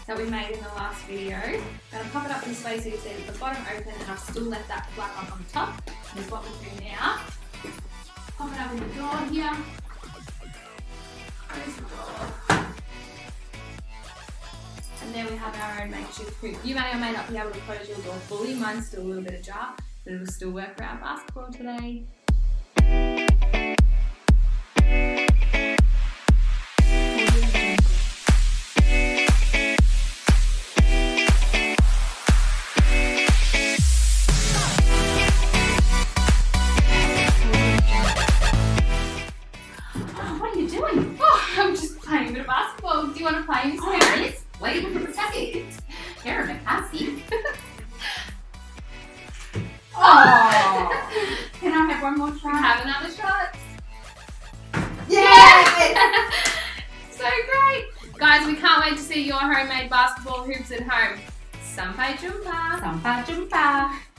that we made in the last video. I'm going to pop it up this way so you see it at the bottom open, and I've still left that black one on the top. Here's what we do now. Pop it up in the door here. Close the door. And there we have our own makeshift hoop. You may or may not be able to close your door fully. Mine's still a little bit ajar, but it'll still work for our basketball today. I'm just playing a bit of basketball. Do you want to play, Miss Kerryn? Yes, wait for a second. Kerryn, I see. Oh! Can I have one more try? Have another shot. Yes! So great! Guys, we can't wait to see your homemade basketball hoops at home. Sampai jumpa! Sampai jumpa!